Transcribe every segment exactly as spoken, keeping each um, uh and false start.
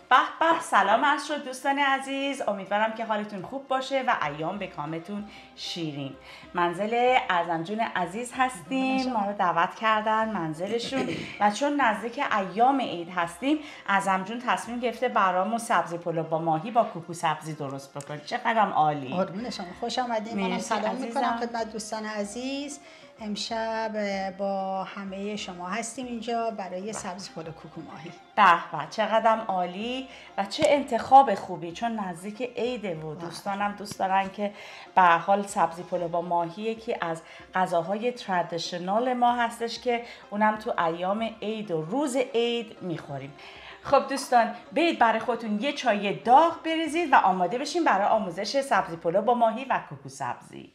به به، سلام عرض شد دوستان عزیز، امیدوارم که حالتون خوب باشه و ایام به کامتون شیرین. منزل اعظم جون عزیز هستیم، ما رو دعوت کردن منزلشون و چون نزدیک ایام عید هستیم اعظم جون تصمیم گرفته برامون سبزی پلو با ماهی با کوکو سبزی درست بکنه. چقدرم عالی. قربون شما، خوش آمدید. منم سلام میکنم خدمت دوستان عزیز. امشب با همه شما هستیم اینجا برای سبزی پلو کوکو ماهی. به به، چقدرم عالی و چه انتخاب خوبی، چون نزدیک عیده و دوستانم دوست دارن که به هر حال سبزی پلو با ماهی یکی از غذاهای ترادیشنال ما هستش که اونم تو ایام عید و روز عید میخوریم. خب دوستان، برید برای خودتون یه چای داغ بریزید و آماده بشین برای آموزش سبزی پلو با ماهی و کوکو سبزی.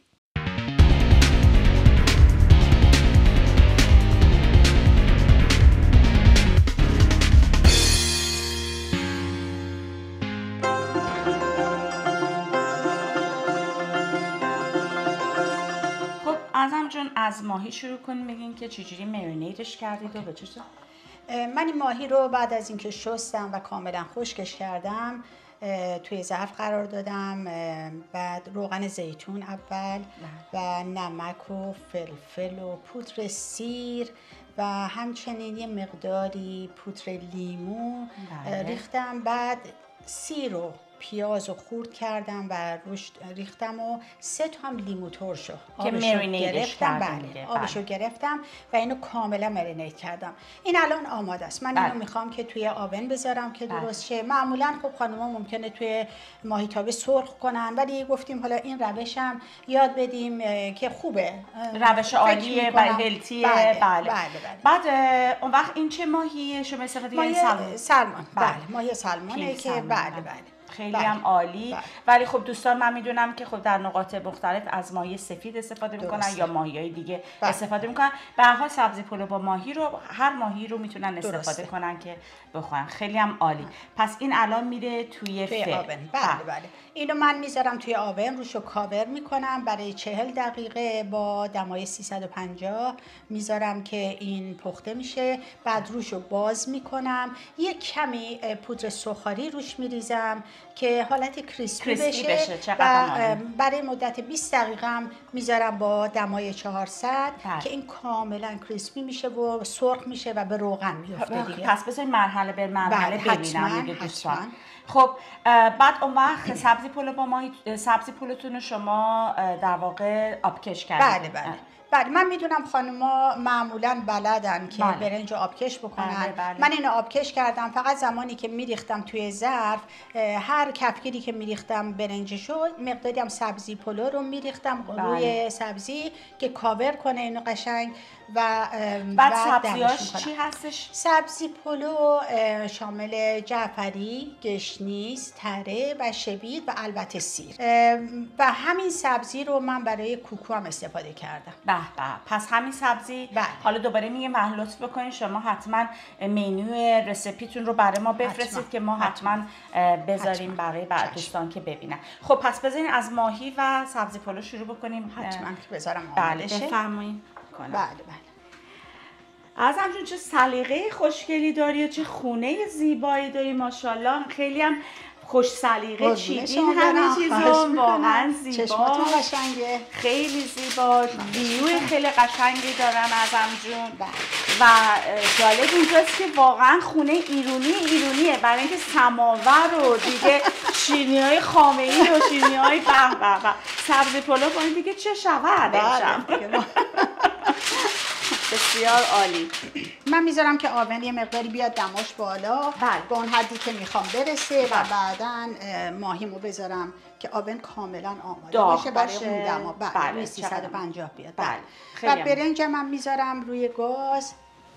اعظم جون، از ماهی شروع کنیم، بگین که چجوری مرینیدش کردید و به چه صورت؟ من این ماهی رو بعد از اینکه شستم و کاملا خشکش کردم توی ظرف قرار دادم، بعد روغن زیتون اول و نمک و فلفل و پودر سیر و همچنین یه مقداری پودر لیمو ریختم، بعد سیر رو پیاز رو خورد کردم و روش ریختم و سه تا هم لیمو ترشو که مرینیدش کردم. بله، آبشو گرفتم و اینو کاملا مرینیت کردم. این الان آماده است. من اینو میخوام که توی آون بذارم که درست شه. معمولا خب خانم‌ها ممکنه توی ماهیتابه سرخ کنن، ولی گفتیم حالا این روشم یاد بدیم که خوبه، روش عالیه و هلتیه. بله. بله. بله. بله. بعد اون وقت این چه ماهیه شما استفاده کردین؟ سلمون. سلمون. بله. بله، ماهی سلمونه که بله بله. خیلی بله. هم عالی. بله. ولی خب دوستان، من میدونم که خب در نقاط مختلف از ماهی سفید استفاده میکنن درسته. یا ماهی‌های دیگه بله. استفاده میکنن. به هر حال سبزی پلو با ماهی رو هر ماهی رو میتونن استفاده درسته. کنن که بخورن. خیلی هم عالی. ها. پس این الان میره توی, توی آون. بله بله, بله. اینو من میذارم توی آون، روشو کاور میکنم برای چهل دقیقه با دمای سیصد و پنجاه میذارم که این پخته میشه. بعد روشو باز میکنم، یه کمی پودر سوخاری روش میریزم که حالت کریسپی, کریسپی بشه, بشه. و برای مدت بیست دقیقه هم میذارم با دمای چهارصد بله. که این کاملا کریسپی میشه و سرخ میشه و به روغن میفته دیگه. پس بذارید مرحله به مرحله بله. ببینم دیگه دوستان. خب بعد اون وقت سبزی پلو با ماهی، سبزی پلوتون رو شما در واقع آبکش کردید. بله بله. بله، من میدونم خانوما معمولا بلدن که بله. برنج آبکش بکنن. بله بله. من اینو آبکش کردم، فقط زمانی که میریختم توی ظرف هر کفگیری که میریختم برنجشو مقداری هم سبزی پلو رو میریختم بله. روی سبزی که کاور کنه اینو قشنگ. و بعد سبزیاش چی هستش؟ سبزی پلو شامل جعفری، گشنیز، تره و شوید و البته سیر. و همین سبزی رو من برای کوکو هم استفاده کردم. به به، پس همین سبزی بله. حالا دوباره میگم لطف بکنین شما حتما منوی رسیپیتون رو برای ما بفرستید حتما. که ما حتما, حتما بذاریم حتما. برای بعد دوستان که ببینن. خب پس بذارین از ماهی و سبزی پلو شروع بکنیم. حتما که بذارم بله بفرمایید. بله بله. اعظم جون، چه سلیقه خوشگلی داری و چه خونه زیبایی داری، ماشاءالله. خیلی هم خوش سلیقه چیدین همه چیزو، واقعا زیبا، چشماتون قشنگه، خیلی زیبا، ویوی خیلی قشنگی دارن اعظم جون. و جالب اینجاست که واقعا خونه ایرونی ایرونیه، برای اینکه سماور و دیگه شیرینی‌های خامه‌ای و شیرینی‌های به به به سبزی پلو کنید دیگه چه شود امشب. بسیار عالی. من میذارم که آون یه مقداری بیاد دماش بالا بله. به اون حدی که میخوام برسه بله. و بعداً ماهیمو بذارم که آون کاملا آماده باشه برای اون دما. بله, بله. سیصد و پنجاه بیاد. بله. بله. و برنجم من میذارم روی گاز.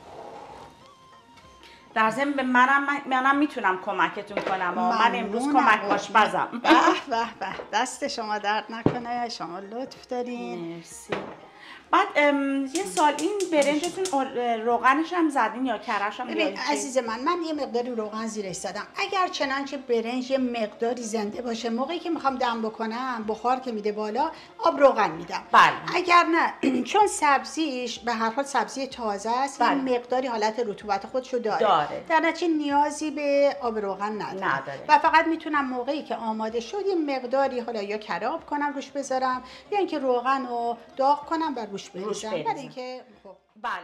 در ضمن به منم منم میتونم کمکتون کنم. من امروز کمک آشپزم. به به به، دست شما درد نکنه، شما لطف دارین. مرسی. بعد یه سال این برنجتون روغنش هم زدین یا کرش هم؟ ببین عزیز من، من یه مقداری روغن زیرش زدم. اگر چنانچه برنج یه مقداری زنده باشه، موقعی که میخوام دم بکنم بخار که میده بالا، آب روغن میدم. بله. اگر نه چون سبزیش به هر حال سبزی تازه است، بله. یه مقداری حالت رطوبت خودشو داره. داره. در نتیجه نیازی به آب روغن نداره. نداره. و فقط میتونم موقعی که آماده شد یه مقداری حالا یا کباب کنم روش بذارم یا اینکه روغن رو داغ کنم و روش بریزم. برای اینکه خب بله.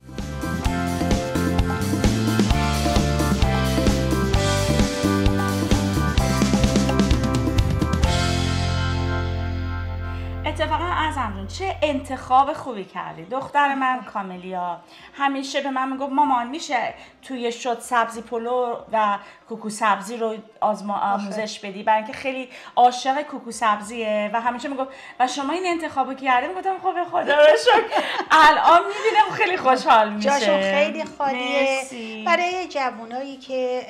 اتفاقا اعظم جون چه انتخاب خوبی کردی. دختر من کاملیا همیشه به من میگفت مامان میشه توی شد سبزی پلو و کوکو سبزی رو آزما آموزش بدی، برای اینکه خیلی عاشق کوکو سبزیه و همیشه میگفت و شما این انتخابو کردی. میگفتم خب خدا رو شکر الان میبینم خیلی خوشحال میشه. جاشون خیلی خالیه. مرسی. برای جوانایی که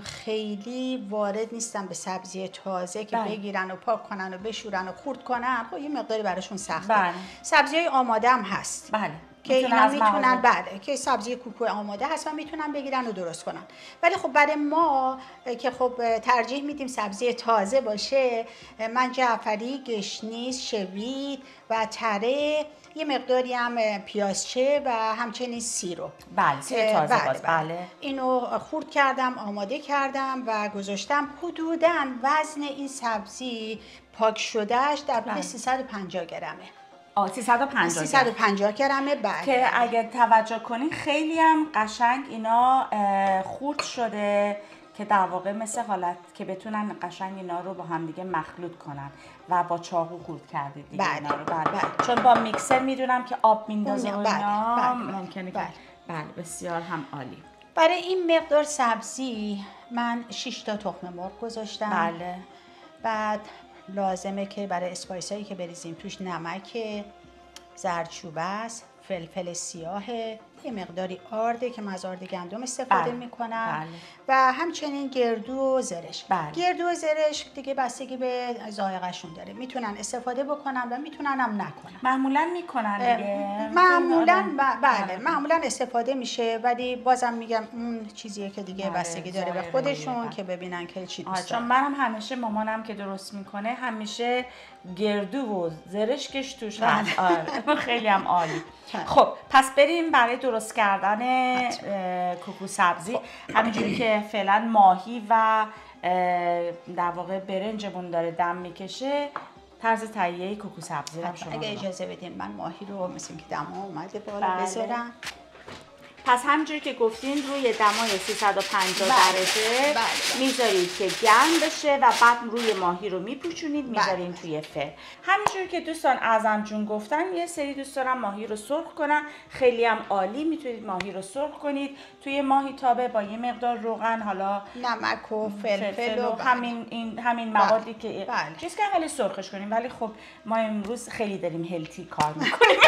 خیلی وارد نیستن به سبزی تازه که بله. بگیرن و پاک کنن و بشورن و خورد کنن، خب یه مقداری براشون سخته. بله. سبزی‌های آماده هم هست. بله. که اینا میتونن بله که سبزی کوکو آماده هست و میتونن بگیرن و درست کنن. ولی خب برای ما که خب ترجیح میدیم سبزی تازه باشه، من جعفری، گشنیز، شوید و تره، یه مقداری هم پیازچه و همچنین سیرو. بله سیر تازه بله, باز. بله. بله. اینو خورد کردم، آماده کردم و گذاشتم. حدوداً وزن این سبزی پاک شدهش در حدود سیصد و پنجاه گرمه. آه سیصد و پنجاه سیصد و پنجاه گرمه. بعد که اگه توجه کنین خیلی هم قشنگ اینا خورد شده که در واقع مثل حالت که بتونن قشنگ اینا رو با هم دیگه مخلوط کنن و با چاقو خورد کردید دیگه. بله. اینا رو بله. بله. چون با میکسر میدونم که آب میندازه و اینا بله. ممکنه بله. که بله بسیار هم عالی. برای این مقدار سبزی من شش تا تخم مرغ گذاشتم. بله. بعد لازمه که برای اسپایس هایی که بریزیم توش نمک، زردچوبه است، فلفل سیاه، یه مقداری آرده که من از آرد گندم استفاده بله. میکنم. بله. و همچنین گردو و زرش. بله. گردو و زرش دیگه بستگی به ذائقه‌شون داره، میتونن استفاده بکنن و میتونن هم نکنن. معمولا میکنن دیگه. معمولا بله معمولا استفاده میشه، ولی بازم میگم اون چیزیه که دیگه بله. بستگی داره به خودشون بله. که ببینن که چی دوست دارن. چون منم همیشه مامانم که درست میکنه همیشه گردو و زرشکش توش هست. آره خیلی هم عالی. خب پس بریم برای درست کردن کوکو سبزی. همینجوری که فعلا ماهی و در واقع برنجمون داره دم میکشه، طرز تهیه کوکو سبزی رو شما اگه اجازه بدین من ماهی رو مثل اینکه دم اومده بالا بله. بذارم. پس همونجوری که گفتین روی دمای سیصد و پنجاه درجه بله. میذارید که گرم بشه و بعد روی ماهی رو میپوشونید میذارین بله. توی فر. همینجوری که دوستان اعظم جون گفتن یه سری دوست دارن ماهی رو سرخ کنن، خیلی هم عالی. میتونید ماهی رو سرخ کنید توی ماهی تابه با یه مقدار روغن، حالا نمک و فلفل, فلفل و همین این همین موادی بله. که بله. چیز که خیلی سرخش کنیم. ولی خب ما امروز خیلی داریم هلتی کار میکنیم.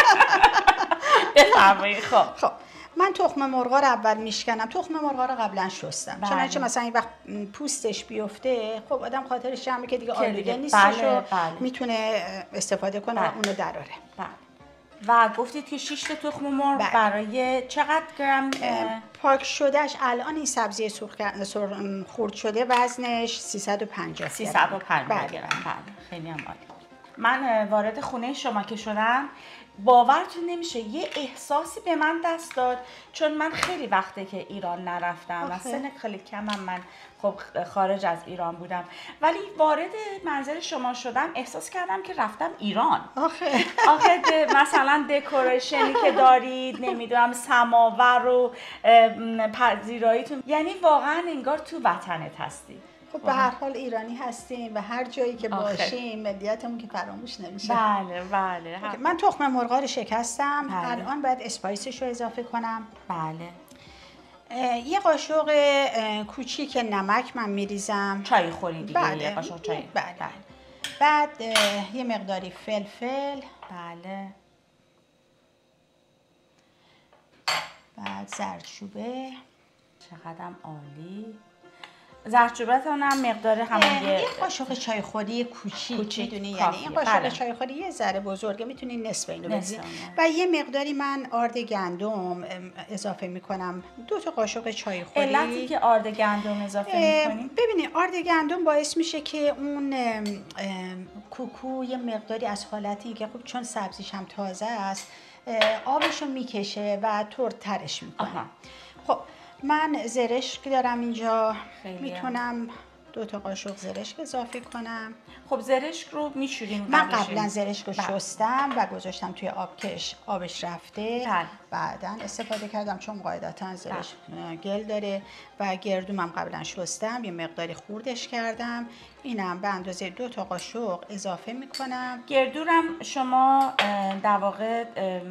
بفرمایید. خب خب من تخم مرغا رو اول میشکنم. تخم مرغا رو قبلا شستم. بله. چنانچه مثلا این وقت پوستش بیفته، خب آدم خاطرش جمعه که دیگه آلوده نیستش بله. و بله. میتونه استفاده کنه بله. و اونو دراره. بله. و گفتید که شش تا تخم مرغ بله. برای چقدر گرم پاک شدهش الان این سبزی سرخ خرد شده وزنش سیصد و پنجاه سیصد و پنجاه گرم. بله. خیلی هم عالی. من وارد خونه شما که شدم باورتون نمیشه یه احساسی به من دست داد، چون من خیلی وقته که ایران نرفتم و سن خیلی کمم، من خب خارج از ایران بودم، ولی وارد منزل شما شدم احساس کردم که رفتم ایران. آخه آخه مثلا دکورشنی که دارید، نمیدونم سماور و پذیراییتون، یعنی واقعا انگار تو وطنت هستی. خب به هر حال ایرانی هستیم و هر جایی که باشیم ملیتمون که فراموش نمیشه. بله بله. من تخم مرغا رو شکستم. بله. الان باید اسپایسش رو اضافه کنم. بله. یه قاشق کوچیک نمک من میریزم. چای خوری دیگه. بله. یه قاشق چای. بله. بله. بعد یه مقداری فلفل. بله. بعد زردچوبه. چقدرم عالی. زردچوبتون هم مقدار همون یه قاشق چای خوری کوچیک میدونی، یعنی این قاشق چای خوری یه ذره بزرگه، میتونی نصف اینو بریزی و یه مقداری من آرد گندم اضافه میکنم، دو تا قاشق چای خوری. علتی که آرد گندم اضافه میکنی؟ ببینید آرد گندم باعث میشه که اون کوکو یه مقداری از حالتی که خب چون سبزیش هم تازه است آبشو میکشه و ترترش میکنه. خب من زرشک دارم اینجا، میتونم دو تا قاشق زرشک اضافه کنم. خب زرشک رو میشوریم؟ من قبلا زرشک رو شستم و گذاشتم توی آبکش، آبش رفته. بله. بعدا استفاده کردم چون قاعدتا زرشک گل داره و گردومم قبلا شستم، یه مقداری خوردش کردم. اینم به اندازه دو تا قاشق اضافه میکنم. گردورم شما در واقع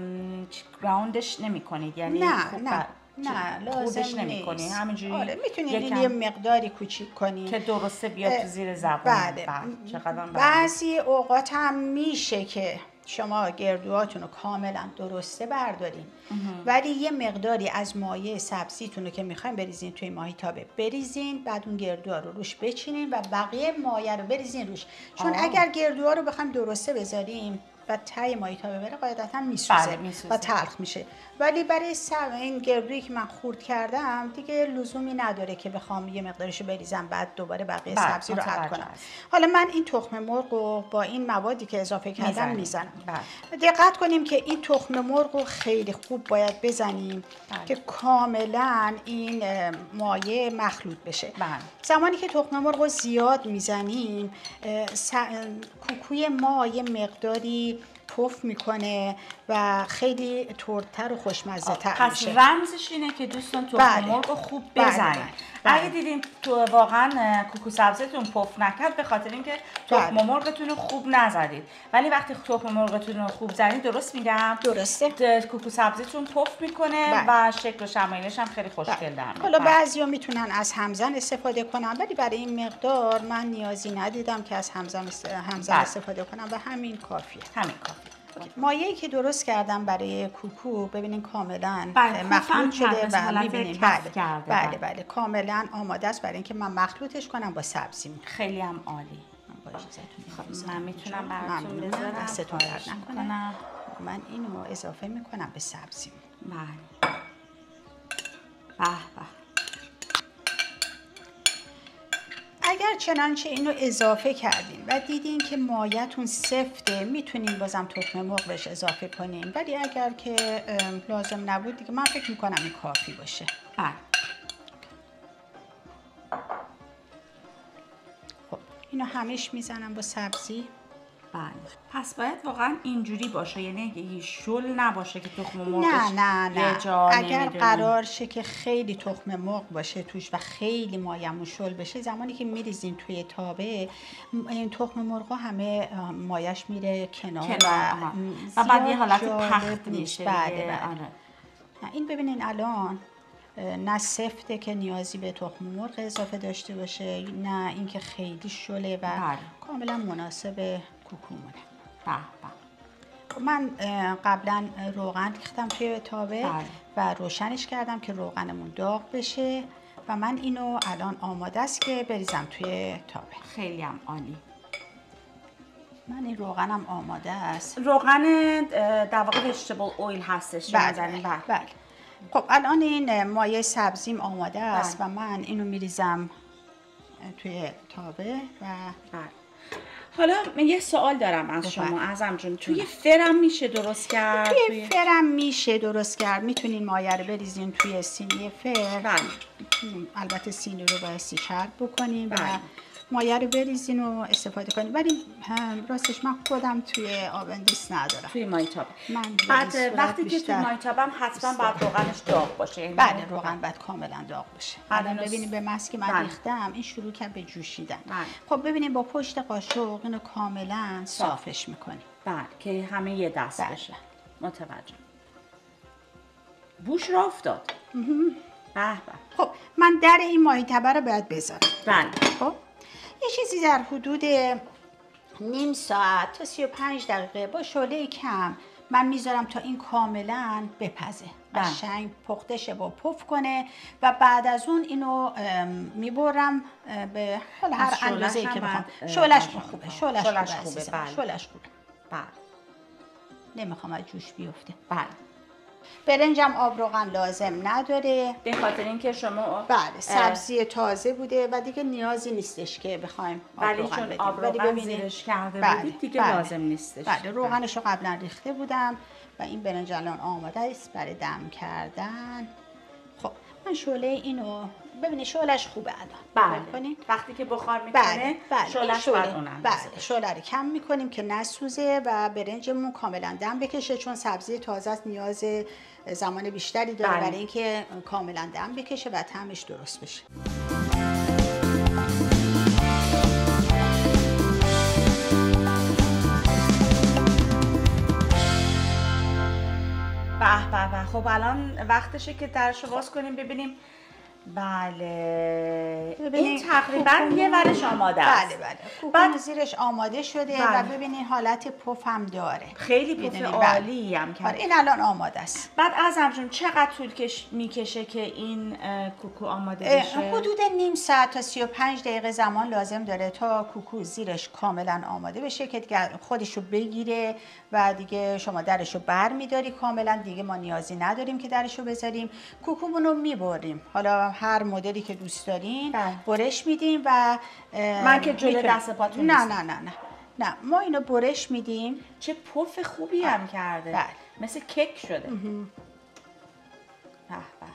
گراوندش نمی کنید؟ یعنی نه خوب نه نه لازم نمی‌کنی، همینجوری. آره میتونید یه مقداری کوچیک کنی که درسته بیاد تو زیر زبون. بله. بعضی اوقات هم میشه که شما گردوهاتون رو کاملا درسته بردارین ولی یه مقداری از مایع سبزیتون رو که میخواین بریزین توی ماهیتابه بریزین، بعد اون گردوها رو روش بچینین و بقیه مایع رو بریزین روش، چون آه. اگر گردوها رو بخوایم درسته بذاریم و تای ماهیتابه بره قاعدتا میسوزه. بله، میسوزه و تلخ میشه. ولی برای سب این گردویی که من خورد کردم دیگه لزومی نداره که بخوام یه مقدارشو بریزم بعد دوباره بقیه بله، سبزی رو اد کنم. حالا من این تخم مرغ رو با این موادی که اضافه کردم میزنم. بله. دقت کنیم که این تخم مرغ رو خیلی خوب باید بزنیم بله. که کاملا این مایع مخلوط بشه. بله. زمانی که تخم مرغ رو زیاد میزنیم کوکوی ما یه مقداری پف میکنه و خیلی ترتر و خوشمزه تر میشه. پس رمزش اینه که دوستان تخم مرغ رو خوب بزنید. بله. بله. اگه دیدین تو واقعا کوکو سبزیتون پف نکرد به خاطر اینکه تخم بله. مرغتون رو خوب نزدید، ولی وقتی تخم مرغتون رو خوب زدید، درست میگم؟ درسته. کوکو سبزیتون پف میکنه بله. و شکل و شمایلش هم خیلی خوشگل در میاد. حالا بعضیا میتونن از همزن استفاده کنن ولی برای این مقدار من نیازی ندیدم که از همزن همزن بله. استفاده کنم و همین کافیه. همین کافیه. مایعی که درست کردم برای کوکو ببینین کاملا مخلوط شده و میبینین بله بله بله کاملا آماده است برای اینکه من مخلوطش کنم با سبزی. خیلی هم عالی. خب من میتونم براتون بذارم دستتون درد نکنه. من اینو اضافه میکنم به سبزی. بله. به به. اگر چنانچه اینو اضافه کردین و دیدین که مایعتون سفته میتونین بازم تخم مرغ بهش اضافه کنین، ولی اگر که لازم نبود دیگه من فکر میکنم این کافی باشه. بله. خب اینو همش میزنم با سبزی. بله. پس باید واقعا اینجوری باشه، یعنی شل نباشه که تخم مرغش نه نه نه اگر قرار شه که خیلی تخم مرغ باشه توش و خیلی مایمون شل بشه، زمانی که میریزین توی تابه این تخم مرغ همه مایش میره کنار, کنار. و, و بعد یه حالت پخت میشه. بله بله. آره. این ببینین الان نه سفته که نیازی به تخم مرغ اضافه داشته باشه، نه اینکه خیلی شله و بله. کاملا مناسب کوکومونه. به به. من قبلا روغن ریختم توی تابه بله. و روشنش کردم که روغنمون داغ بشه و من اینو الان آماده است که بریزم توی تابه. خیلی هم عالی. من این روغنم آماده است. روغن در واقع ویجیتابل اویل هستش. بله بله. بله. خب الان این مایع سبزیم آماده است بله. و من اینو میریزم توی تابه و بله. حالا یه سوال دارم از شما اعظم جون، توی فرم میشه درست کرد؟ توی, توی فرم میشه درست کرد. میتونین مایع رو بریزین توی سینی فر. بله. البته سینی رو باید سیچرد بکنین بله. و مایع رو بریزین و استفاده کنین، ولی راستش من خودم توی آوندیس ندارم. توی مایتاب. بعد وقتی که توی مایتابم حتما باید روغنش داغ باشه. بله روغن باید کاملا داغ باشه. الان ببینید به محض که من ریختم این شروع کرد به جوشیدن. خب ببینید با پشت قاشق اینو کاملا صافش میکنیم. بله که همه یه دست بله. بشه. متوجه. بوش را افتاد. به به. خب من در این ماهیتابه رو باید بذارم. بله. خب یه چیزی در حدود نیم ساعت تا سی و پنج دقیقه با شعله کم من میذارم تا این کاملا بپزه، قشنگ پخته شه و پف کنه و بعد از اون اینو میبرم به حالا هر اندازه‌ای که بخوام. شعله‌اش خوبه، شعله‌اش خوبه، خوبه بله. شعله‌اش خوبه. بله. نمیخوام از جوش بیفته. بله. برنجم آب روغن لازم نداره، به خاطر اینکه شما بله سبزی تازه بوده و دیگه نیازی نیستش که بخوایم آب روغن بدیم. آب روغن زیرش کرده بله. بودید دیگه بله. لازم نیستش. بله روغنش رو قبلا ریخته بودم و این برنج الان آماده است برای دم کردن. خب من شعله اینو ببینید شعله‌اش خوبه الان. بله. وقتی که بخار میکنه بله. بله. شعله‌اش بعد اونم. بله. شعله رو کم میکنیم که نسوزه و برنجمون کاملا دم بکشه، چون سبزی تازه است نیاز زمان بیشتری داره بله. برای اینکه کاملا دم بکشه و طعمش درست بشه. به به به. خب الان وقتشه که درشو باز کنیم ببینیم. بله این تقریبا یه ورش آماده است. بله بله کوکو زیرش آماده شده بله. و ببینین حالت پف هم داره، خیلی پف عالی هم کرد. این الان آماده است. بعد عزم جون چقدر طول کش میکشه که این کوکو آماده بشه؟ حدود نیم ساعت تا سی و پنج دقیقه زمان لازم داره تا کوکو زیرش کاملا آماده بشه که دیگه خودشو بگیره و دیگه شما درشو بر میداری کاملا، دیگه ما نیازی نداریم که درشو بذاریم. کوکومون رو میبریم، حالا هر مدلی که دوست دارین برش میدیم و من که جلو دست پاتون نه نه نه نه نه ما اینو برش میدیم. چه پف خوبی هم کرده بله. مثل کیک شده. به به.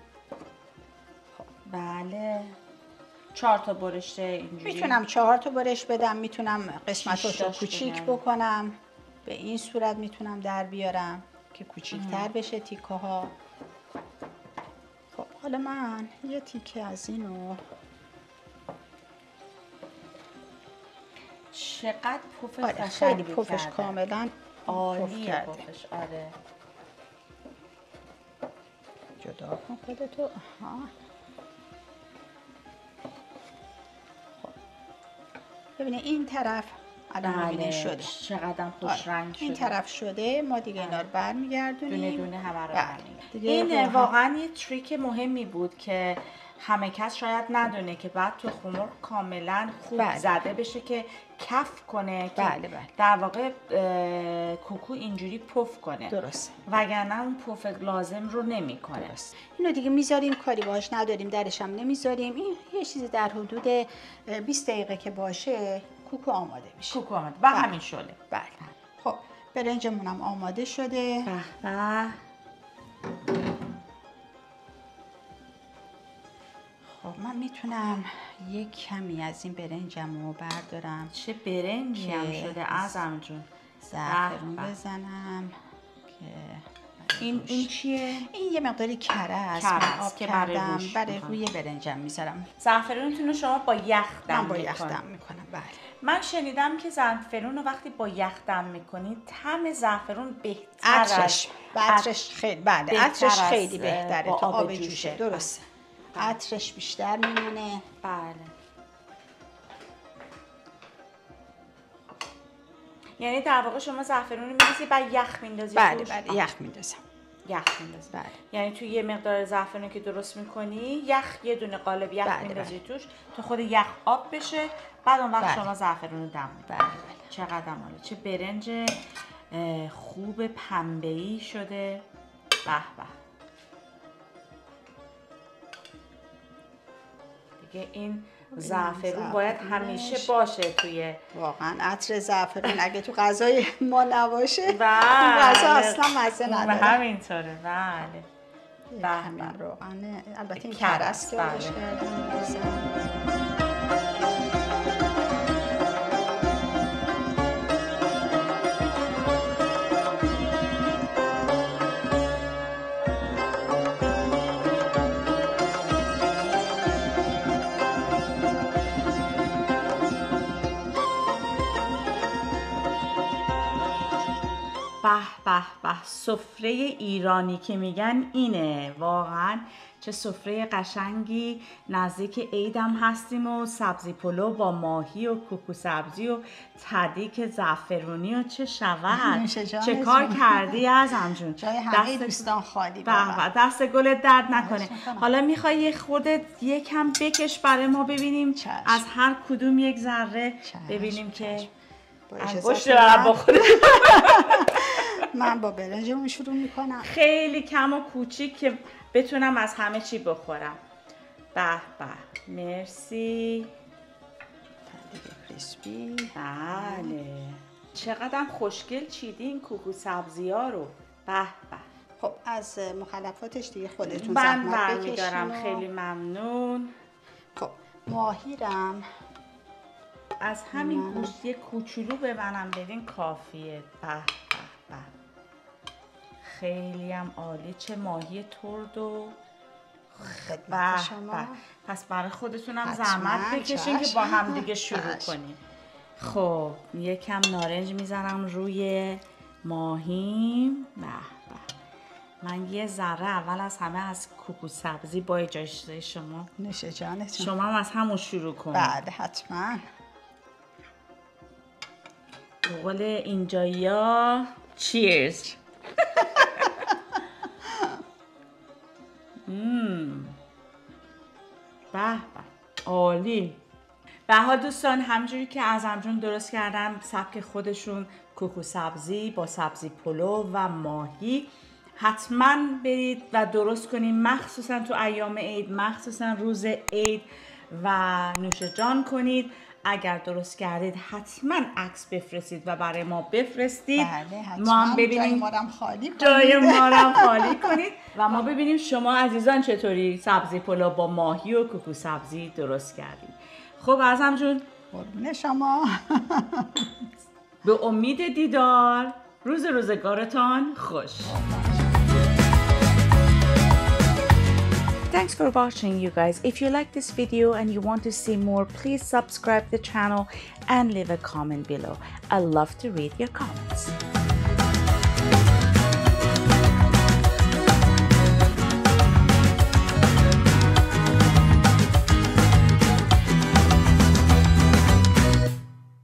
بله چهار تا برشته اینجوری میتونم چهار تا برش بدم، میتونم قسمتاشو کوچیک بکنم، به این صورت میتونم در بیارم که کوچیک‌تر بشه تیکه ها. خب حالا من یه تیکه از اینو چقدر پف آره خیلی پفش کاملا عالیه پفش. آره جدا کن خودتو. آها خب ببینید این طرف الان ببینید شده چقدر خوش رنگ شده. این طرف شده، ما دیگه اینا رو برمیگردونیم دونه دونه همه رو برمیگردونیم. این واقعا یه تریک مهمی بود که همه کس شاید ندونه که بعد تو خمر کاملا خوب بله. زده بشه که کف کنه که بله بله. در واقع کوکو اینجوری پف کنه. درست. وگرنه اون پف لازم رو نمیکنه. درست. اینو دیگه میذاریم، کاری باهاش نداریم، درش هم نمیذاریم. این یه چیزی در حدود بیست دقیقه که باشه کوکو آماده میشه. کوکو آماده و همین شله. بله. خب برنجمون هم آماده شده. به به. خب من میتونم یک کمی از این برنجم رو بردارم. چه برنجی هم شده عزم جون. زعفرون بزنم که این این چیه؟ این یه مقداری کره است. آب که برای روش برای روی برنجم میذارم. زعفرونتون رو شما با یخ دم من با یخ دم میکنم. بله. من شنیدم که زعفرون رو وقتی با یخ دم میکنید طعم زعفرون بهتر عطرش عطرش خیلی بله عطرش خیلی بهتره تا آب جوشه. درسته. عطرش بیشتر میمونه. بله. یعنی در واقع شما زعفرون رو می‌ریزی بعد یخ میندازی بله توش؟ بله یخ میندازم. یخ میندازی. بله. یعنی توی یه مقدار زعفرون که درست میکنی یخ یه دونه قالب یخ بله میندازی بله. توش تا خود یخ آب بشه، بعد اون وقت بله. شما زعفرون رو دم می‌کنی. بله بله. چقدر عالی. چه برنج خوب پنبه‌ای شده. به به. دیگه این زعفرون باید همیشه باشه توی واقعا عطر زعفرون اگه تو غذای ما نباشه اون غذا اصلا مزه نداره. همینطوره. بله. به همین روغن البته این کرست که روش کردم. به به به. سفره ایرانی که میگن اینه. واقعا چه سفره قشنگی، نزدیک عیدم هستیم و سبزی پلو با ماهی و کوکو سبزی و تدیک زعفرونی و چه شود. چه کار کردی ازم جون؟ جای همه دوستان خالی بابا. دست گلت درد نکنه. حالا میخوای یه خورده یکم بکش برای ما ببینیم چشم. از هر کدوم یک ذره ببینیم چشم. که انگشت رو بخوره. من با برنجمون شروع میکنم. خیلی کم و کوچیک که بتونم از همه چی بخورم. به به مرسی. کریسپی. بله چقدر خوشگل چیدی این کوکو سبزی ها رو. به به. خب از مخلفاتش دیگه خودتون من زحمت بکشین. برمیدارم. خیلی ممنون. خب ماهیرم از همین گوشت یه کوچولو به منم بدین کافیه. به به به. خیلی هم عالی. چه ماهی ترد و خدمت شما. به. پس برای خودتونم زحمت بکشین که با هم دیگه شروع کنیم. خب یکم نارنج میزنم روی ماهیم. به به. من یه ذره اول از همه از کوکو سبزی با اجازه شما. نوش جانتون. شما هم از همون شروع کنید. بله حتما. به قول اینجایا چیرز. مم. به به عالی. به حال دوستان همجوری که ازم جون درست کردم سبک خودشون کوکو سبزی با سبزی پلو و ماهی حتما برید و درست کنید، مخصوصا تو ایام عید، مخصوصا روز عید و نوش جان کنید. اگر درست کردید حتما عکس بفرستید و برای ما بفرستید. بله حتما. ما هم ببینیم جای مارم خالی کنید. جای مارم خالی کنید و ما ببینیم شما عزیزان چطوری سبزی پلو با ماهی و کوکو سبزی درست کردید. خب ازم جون قربون شما. به امید دیدار. روز روزگارتان خوش. Thanks for watching you guys. If you like this video and you want to see more, please subscribe the channel and leave a comment below. I love to read your comments.